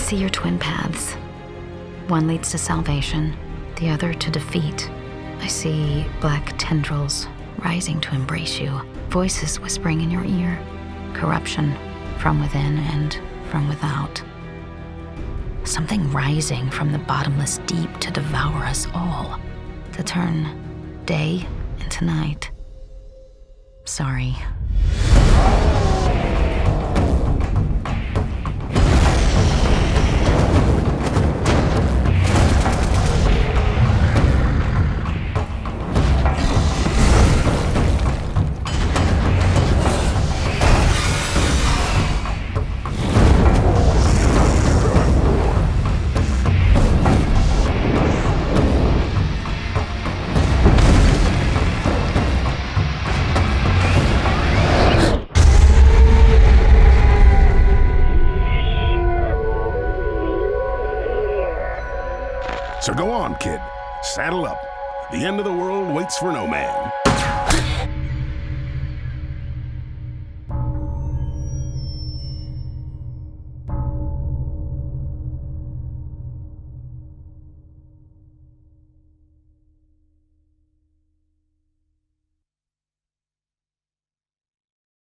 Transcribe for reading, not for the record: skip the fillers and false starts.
see your twin paths. One leads to salvation, the other to defeat. I see black tendrils rising to embrace you, voices whispering in your ear, corruption from within and from without. Something rising from the bottomless deep to devour us all, to turn day into night. Sorry. So go on, kid. Saddle up. The end of the world waits for no man.